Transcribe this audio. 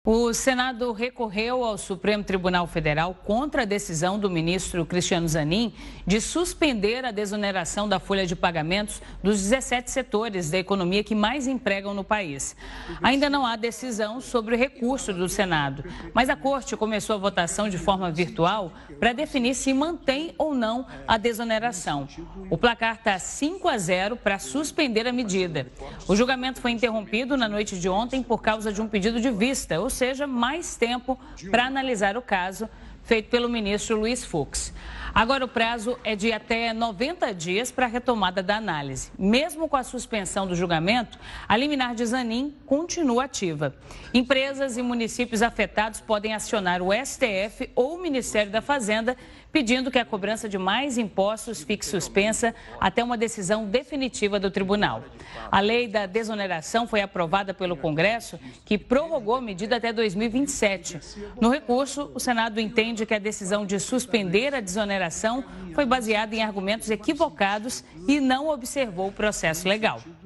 O Senado recorreu ao Supremo Tribunal Federal contra a decisão do ministro Cristiano Zanin de suspender a desoneração da folha de pagamentos dos 17 setores da economia que mais empregam no país. Ainda não há decisão sobre o recurso do Senado, mas a Corte começou a votação de forma virtual para definir se mantém ou não a desoneração. O placar está 5-0 para suspender a medida. O julgamento foi interrompido na noite de ontem por causa de um pedido de vista, ou seja, mais tempo para analisar o caso, feito pelo ministro Luiz Fux. Agora o prazo é de até 90 dias para a retomada da análise. Mesmo com a suspensão do julgamento, a liminar de Zanin continua ativa. Empresas e municípios afetados podem acionar o STF ou o Ministério da Fazenda, pedindo que a cobrança de mais impostos fique suspensa até uma decisão definitiva do tribunal. A lei da desoneração foi aprovada pelo Congresso, que prorrogou a medida até 2027. No recurso, o Senado entende que a decisão de suspender a desoneração foi baseada em argumentos equivocados e não observou o processo legal.